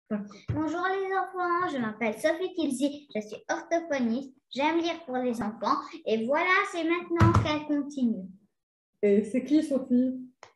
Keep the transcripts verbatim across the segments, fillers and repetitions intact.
Bonjour les enfants, je m'appelle Sophie Tilzy, je suis orthophoniste, j'aime lire pour les enfants et voilà, c'est maintenant qu'elle continue. Et c'est qui Sophie?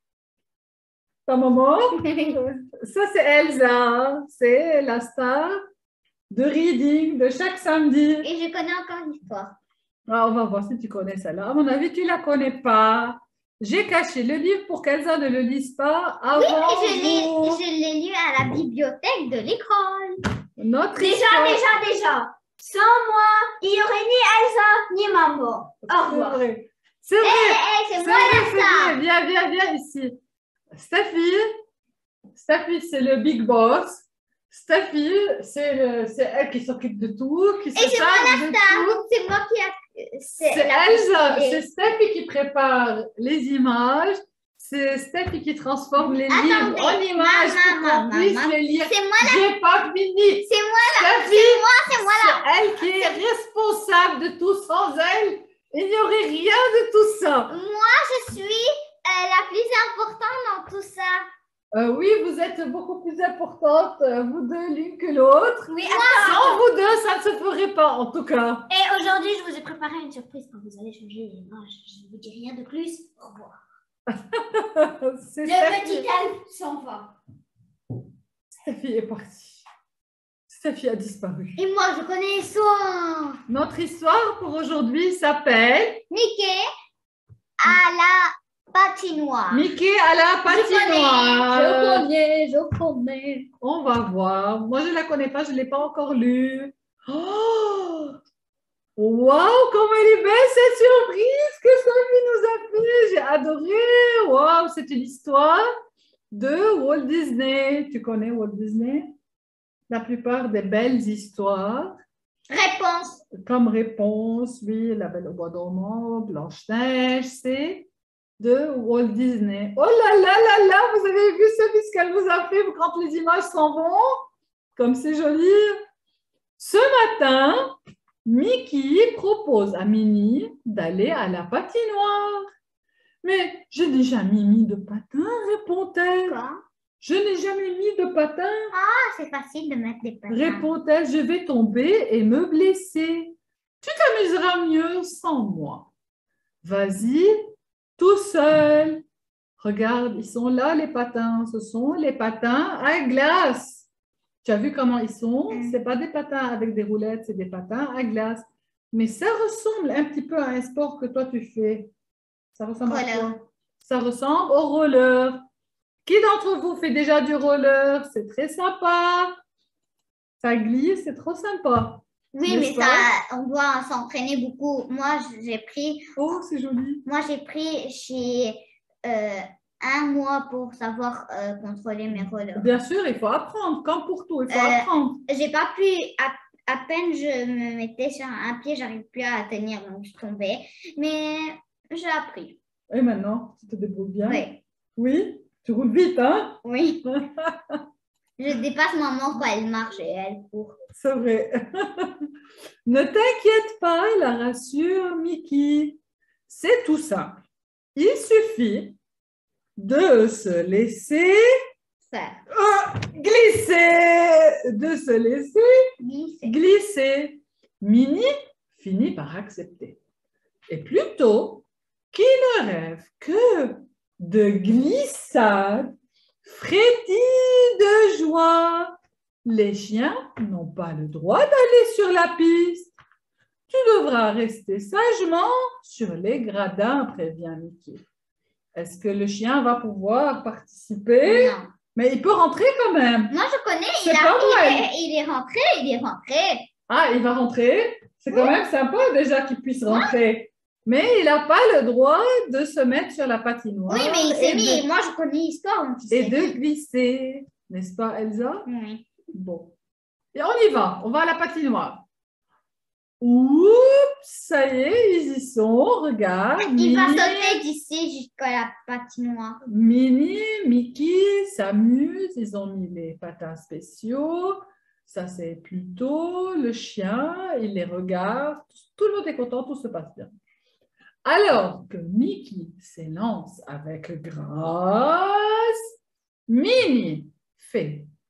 Ta maman? Ça c'est Elsa, c'est la star de reading de chaque samedi. Et je connais encore l'histoire. Ah, on va voir si tu connais celle-là. À mon avis, tu ne la connais pas. J'ai caché le livre pour qu'Elsa ne le lise pas avant Oui, mais je vous. l'ai lu à la bibliothèque de l'école. Notre Déjà, histoire... déjà, déjà. Sans moi, il n'y aurait ni Elsa ni maman. Au C'est revoir. vrai. C'est vrai. Hé, hé, c'est C'est moi vrai, la c'est star. vrai. Viens, viens, viens ici. Steffi, Steffi, c'est le big boss. Steffi, c'est le- c'est elle qui s'occupe de tout, qui se Et c'est moi charge la de star. tout. C'est moi qui a... C'est la Elsa, postulée. c'est Steffi qui prépare les images. C'est Steffi qui transforme les Attendez, livres en images pour maman, qu'on puisse maman. les lire. C'est moi la... J'ai pas fini. C'est moi la... Steffi, C'est moi, c'est moi la... c'est elle qui est responsable de tout. Sans elle, il n'y aurait rien de tout ça. Moi, je suis euh, la plus importante dans tout ça. Euh, oui, vous êtes beaucoup plus importante, euh, vous deux, l'une que l'autre. Oui, Sans vous deux, ça ne se ferait pas, en tout cas. Et aujourd'hui, je vous ai préparé une surprise quand vous allez changer les images. Je ne vous dis rien de plus. Au revoir. C'est Le Steffi. petit elfe s'en va. Steffi est partie. Steffi a disparu. Et moi, je connais l'histoire. Notre histoire pour aujourd'hui s'appelle Mickey à la patinoire. Mickey à la patinoire. Je connais, je connais. On va voir. Moi, je ne la connais pas, je ne l'ai pas encore lue. Oh! Waouh, comme elle est belle cette surprise que Sophie nous a fait. J'ai adoré. Waouh, c'est une histoire de Walt Disney. Tu connais Walt Disney? La plupart des belles histoires. Réponse. Comme réponse, oui, La Belle au Bois dormant, Blanche-Neige, c'est de Walt Disney. Oh là là là là, vous avez vu ce qu'elle vous a fait quand les images s'en vont? Comme c'est joli. Ce matin, Mickey propose à Minnie d'aller à la patinoire. Mais j'ai déjà mis mis de patin, répond-elle. Quoi? Je n'ai jamais mis de patin. Ah, c'est facile de mettre des patins. Répond-elle, je vais tomber et me blesser. Tu t'amuseras mieux sans moi. Vas-y, tout seul. Regarde, ils sont là les patins. Ce sont les patins à glace. Tu as vu comment ils sont? Mm. Ce n'est pas des patins avec des roulettes, c'est des patins à glace. Mais ça ressemble un petit peu à un sport que toi tu fais. Ça ressemble Roller. à quoi? Ça ressemble au roller. Qui d'entre vous fait déjà du roller? C'est très sympa. Ça glisse, c'est trop sympa. Oui, N'est-ce mais pas? ça, on doit s'entraîner beaucoup. Moi, j'ai pris, Oh, c'est joli. moi, j'ai pris chez euh, un mois pour savoir euh, contrôler mes rollers. Bien sûr, il faut apprendre. Comme pour tout, il faut Euh, apprendre. J'ai pas pu, à, à peine je me mettais sur un pied, j'arrive plus à tenir, donc je tombais. Mais j'ai appris. Et maintenant, tu te débrouilles bien? Oui, Oui? Tu roules vite, hein? oui. Je dépasse maman quand elle marche et elle court. C'est vrai. Ne t'inquiète pas, la rassure Mickey. C'est tout simple. Il suffit de se laisser Faire. oh, glisser, de se laisser Glisser. glisser. Minnie finit par accepter. Et plutôt qui ne rêve que de glissade, frétille de joie. Les chiens n'ont pas le droit d'aller sur la piste. Tu devras rester sagement sur les gradins, prévient Mickey. Est-ce que le chien va pouvoir participer? Non. Mais il peut rentrer quand même. Moi, je connais, il, C'est a- pas il, vrai. est, il est rentré, il est rentré. Ah, il va rentrer. C'est quand même sympa déjà qu'il puisse rentrer. Mais il n'a pas le droit de se mettre sur la patinoire. Oui, mais il et s'est de- mis. Moi, je connais l'histoire. donc il Et s'est de mis. glisser. N'est-ce pas, Elsa? Oui. Bon. Et on y va. On va à la patinoire. Oups, ça y est, ils y sont. Regarde. Il va Minnie, sauter d'ici jusqu'à la patinoire. Minnie, Mickey s'amusent. Ils ont mis les patins spéciaux. Ça, c'est plutôt le chien. Il les regarde. Tout le monde est content. Tout se passe bien. Alors que Mickey s'élance avec grâce, Minnie fait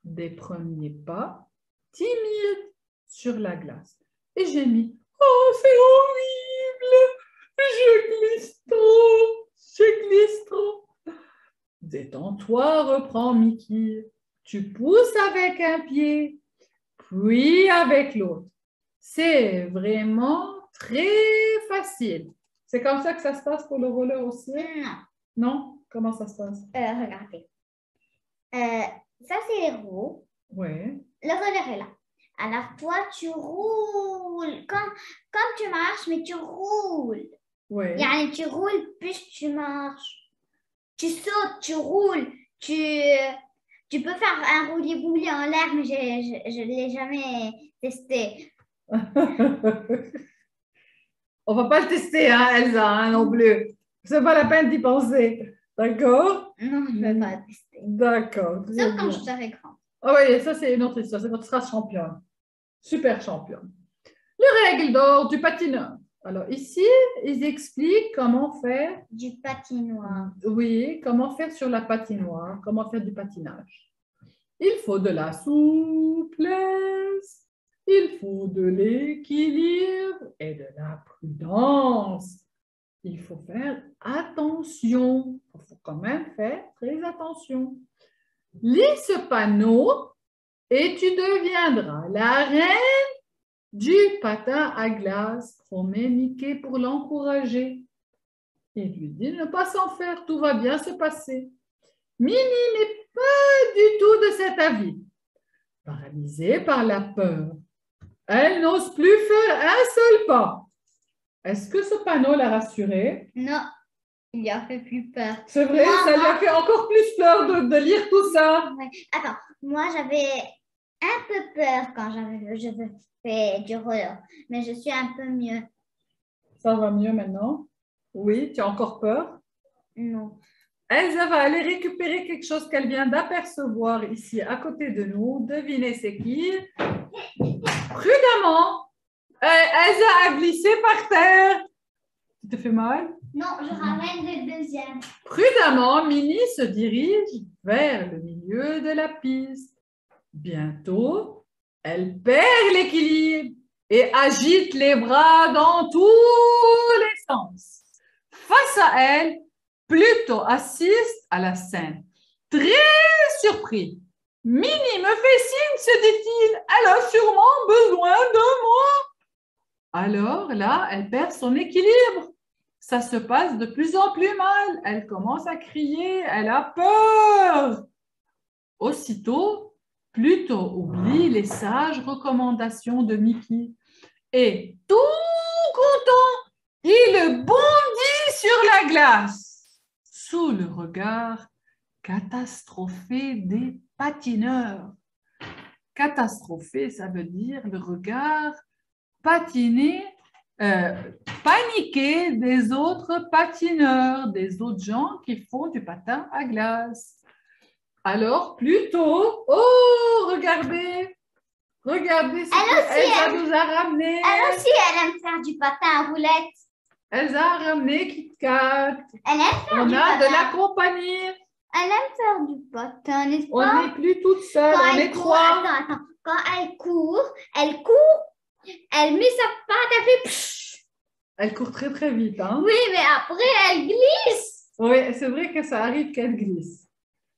des premiers pas timides sur la glace. Et j'ai mis, oh, c'est horrible, je glisse trop, je glisse trop. Détends-toi, reprend Mickey. Tu pousses avec un pied, puis avec l'autre. C'est vraiment très facile. C'est comme ça que ça se passe pour le roller aussi? Non. Non? Comment ça se passe? Euh, regardez. Euh, ça, c'est les roues. Oui. Le roller est là. Alors, toi, tu roules. Comme, comme tu marches, mais tu roules. Oui. Yani, tu roules plus tu marches. Tu sautes, tu roules. Tu, tu peux faire un roulis-bouli en l'air, mais je ne l'ai jamais testé. On ne va pas le tester, hein, Elsa, hein, non plus. Ce n'est pas la peine d'y penser. D'accord? Non, je ne vais pas le tester. D'accord. Sauf quand je serai grande. Ah oui, ça c'est une autre histoire. C'est quand tu seras championne. Super championne. Les règles d'or du patineur. Alors ici, ils expliquent comment faire. Du patinoire. Oui, comment faire sur la patinoire, comment faire du patinage. Il faut de la souplesse. Il faut de l'équilibre et de la prudence. Il faut faire attention. Il faut quand même faire très attention. Lis ce panneau et tu deviendras la reine du patin à glace, promet Mickey pour l'encourager. Il lui dit de ne pas s'en faire, tout va bien se passer. Minnie n'est pas du tout de cet avis. Paralysée par la peur, elle n'ose plus faire un seul pas. Est-ce que ce panneau l'a rassurée? Non, il lui a fait plus peur. C'est vrai, Moi, ça lui a fait encore plus peur de, de lire tout ça. Ouais. Attends, moi j'avais un peu peur quand j'avais je fais du roller, mais je suis un peu mieux. Ça va mieux maintenant? Oui, tu as encore peur? Non. Elsa va aller récupérer quelque chose qu'elle vient d'apercevoir ici à côté de nous. Devinez c'est qui? Prudemment, Elsa a glissé par terre. Tu te fais mal? Non, je ramène le deuxième. Prudemment, Minnie se dirige vers le milieu de la piste. Bientôt, elle perd l'équilibre et agite les bras dans tous les sens. Face à elle, Pluto assiste à la scène. Très surpris. Minnie me fait signe, se dit-il. Elle a sûrement besoin de moi. Alors là, elle perd son équilibre. Ça se passe de plus en plus mal. Elle commence à crier. Elle a peur. Aussitôt, Pluto oublie les sages recommandations de Mickey. Et tout content, il bondit sur la glace. Sous le regard catastrophé des patineurs. Catastrophé, ça veut dire le regard patiné, euh, paniqué des autres patineurs, des autres gens qui font du patin à glace. Alors, Pluto, oh, regardez, regardez ce qu'Elsa nous a ramené. Elle aussi, elle aime faire du patin à roulettes. Elsa a ramené Kit Kat. Elle aime faire On du a patin. de la compagnie. Elle aime faire du patin, n'est-ce On pas? n'est plus toute seule, Quand on elle est court, trois. Attends, attends. Quand elle court, elle court, elle met sa patte, elle fait pfff. Elle court très très vite. Hein? Oui, mais après, elle glisse. Oui, c'est vrai que ça arrive qu'elle glisse.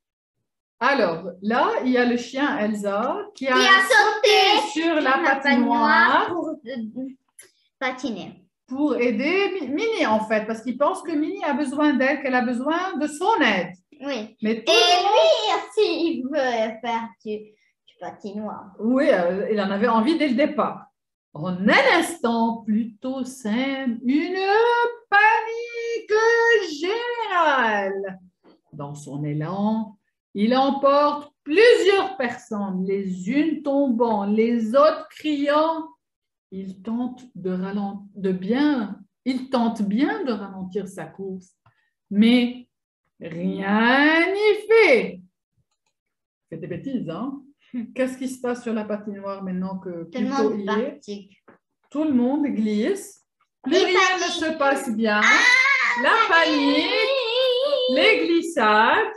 Alors, là, il y a le chien Elsa qui a, Qui a sauté sur la sur la patinoire pour euh, patiner. pour aider Mi- Minnie, en fait, parce qu'il pense que Minnie a besoin d'aide, qu'elle a besoin de son aide. Oui. Mais tout Et le monde- lui aussi, il veut faire du, du patinoire. Oui, euh, il en avait envie dès le départ. En un instant, Pluto sème une panique générale. Dans son élan, il emporte plusieurs personnes, les unes tombant, les autres criant. Il tente de ralent- de bien, il tente bien de ralentir sa course, mais rien n'y fait. C'est des bêtises, hein? Qu'est-ce qui se passe sur la patinoire maintenant que Tout le Pluto monde y est? pratique. Tout le monde glisse. Plus Et rien ne panique. se passe bien. La panique, les glissades.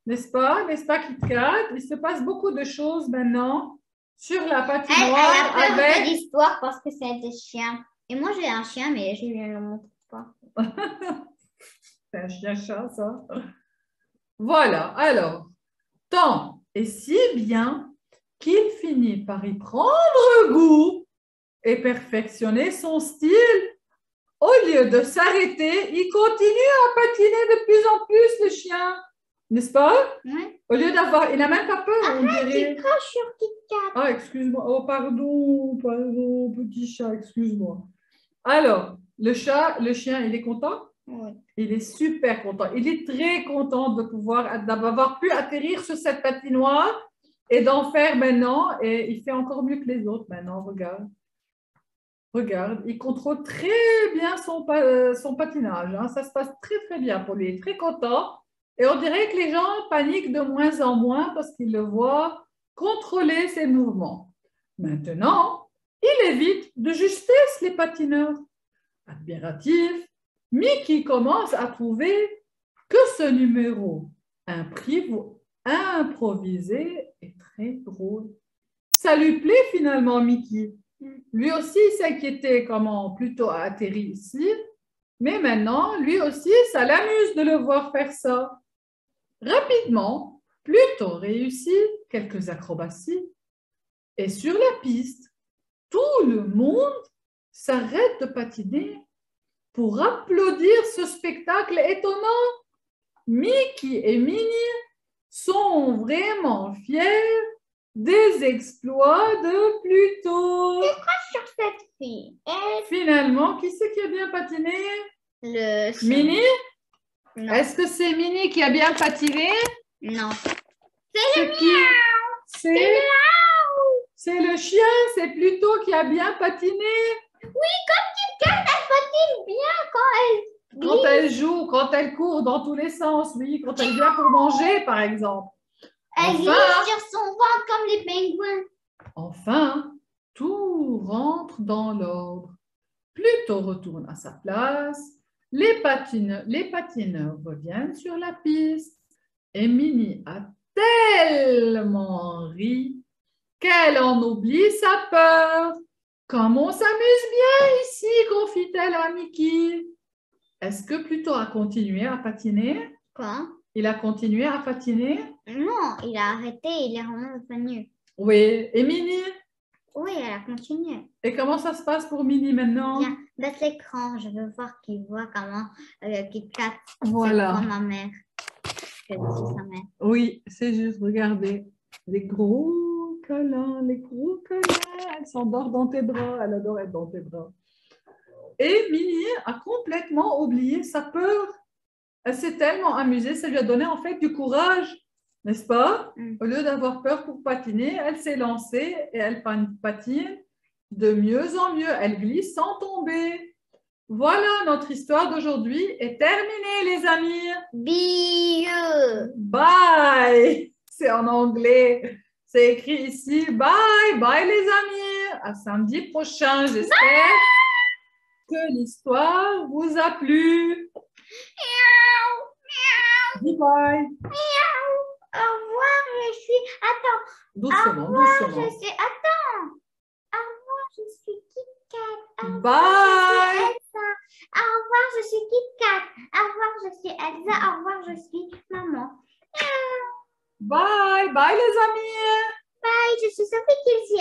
N'est-ce pas? N'est-ce pas, Kit Kat? Il se passe beaucoup de choses maintenant sur la Elle, elle patinoire a peur de avec... l'histoire parce que c'est des chiens. Et moi, j'ai un chien, mais je ne le montre pas. C'est un chien-chat, ça. Voilà, alors, tant et si bien qu'il finit par y prendre goût et perfectionner son style. Au lieu de s'arrêter, il continue à patiner de plus en plus, le chien. N'est-ce pas? Oui. Au lieu d'avoir... Il n'a même pas peur, on Arrête, dirait. tu craches sur Kit Kat. Ah, excuse-moi. Oh, pardon, pardon, petit chat, excuse-moi. Alors, le chat, le chien, il est content? Oui. Il est super content. Il est très content de pouvoir, d'avoir pu atterrir sur cette patinoire et d'en faire maintenant. Et il fait encore mieux que les autres maintenant, regarde. Regarde, il contrôle très bien son, son patinage. Hein. Ça se passe très, très bien pour lui. Il est très content. Et on dirait que les gens paniquent de moins en moins parce qu'ils le voient contrôler ses mouvements. Maintenant, il évite de justesse les patineurs. Admiratif, Mickey commence à trouver que ce numéro improvisé est très drôle. Ça lui plaît finalement, Mickey. Lui aussi s'inquiétait comment plutôt atterri ici, mais maintenant, lui aussi, ça l'amuse de le voir faire ça. Rapidement, Pluto réussit quelques acrobaties et sur la piste, tout le monde s'arrête de patiner pour applaudir ce spectacle étonnant. Mickey et Minnie sont vraiment fiers des exploits de Pluto. Tu craches sur cette fille. Elle... Finalement, qui c'est qui a bien patiné? Le chien. Minnie? Non. Est-ce que c'est Minnie qui a bien patiné? Non. C'est le qui? C'est C'est le chien, c'est Pluto qui a bien patiné. Oui, comme Kit Kat, elle patine bien quand elle glisse. Quand elle joue, quand elle court dans tous les sens, oui, quand elle vient pour manger, par exemple. Elle Enfin, glisse sur son ventre comme les pingouins. Enfin, tout rentre dans l'ordre. Pluto retourne à sa place. Les, patine, les patineurs reviennent sur la piste. Et Minnie a tellement ri qu'elle en oublie sa peur. Comme on s'amuse bien ici, confie-t-elle à Mickey. Est-ce que Pluto a continué à patiner? Quoi? Il a continué à patiner? Non, il a arrêté, il est revenu. Oui. Et Minnie? Oui, elle a continué. Et comment ça se passe pour Minnie maintenant? Viens, baisse l'écran, je veux voir qu'il voit comment euh, Kit Kat, Voilà. c'est comme ma mère. Je suis sa mère. Oui, c'est juste, regardez. Les gros câlins, les gros câlins. Elle s'endort dans tes bras, elle adore être dans tes bras. Et Minnie a complètement oublié sa peur. Elle s'est tellement amusée, ça lui a donné en fait du courage, n'est-ce pas? Mm. Au lieu d'avoir peur pour patiner, elle s'est lancée et elle patine de mieux en mieux. Elle glisse sans tomber. Voilà, notre histoire d'aujourd'hui est terminée, les amis. Bye. Bye. C'est en anglais. C'est écrit ici. Bye. Bye, les amis. À samedi prochain. J'espère que l'histoire vous a plu. Miaou. Miaou. Dis bye. Miaou. Au revoir, je suis... Attends. Doucement, Au revoir, doucement. je suis... Attends. Au revoir, je suis Kit Kat. Au revoir, bye. je suis Elsa. Au revoir, je suis Kit Kat. Au revoir, je suis Elsa. Au revoir, je suis maman. Bye. Bye, les amis. Bye, je suis Sophie Kilsier.